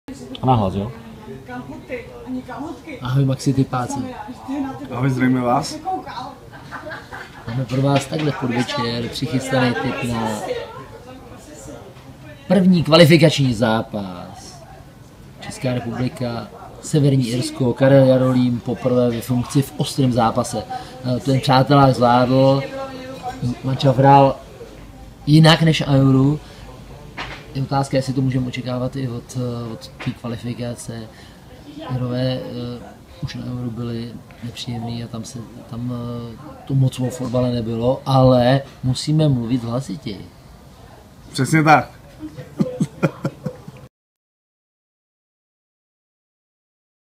A nahlas, jo? Ahoj Maxi typáci. Ahoj, zdravíme vás. Máme pro vás takhle podvečer přichystaný tip na první kvalifikační zápas. Česká republika, Severní Irsko, Karel Jarolím poprvé ve funkci v ostrém zápase. Ten přátelák zvládl, mančaft hrál jinak než na Euru. Je otázka, jestli to můžeme očekávat i od té kvalifikace. Irové už na Euro byli nepříjemný a tam to moc o fotbale nebylo, ale musíme mluvit hlasitěji. Přesně tak.